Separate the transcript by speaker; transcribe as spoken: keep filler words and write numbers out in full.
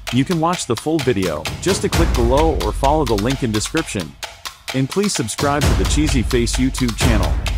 Speaker 1: You can watch the full video, just to click below or follow the link in description. And please subscribe to the Cheesy Face YouTube channel.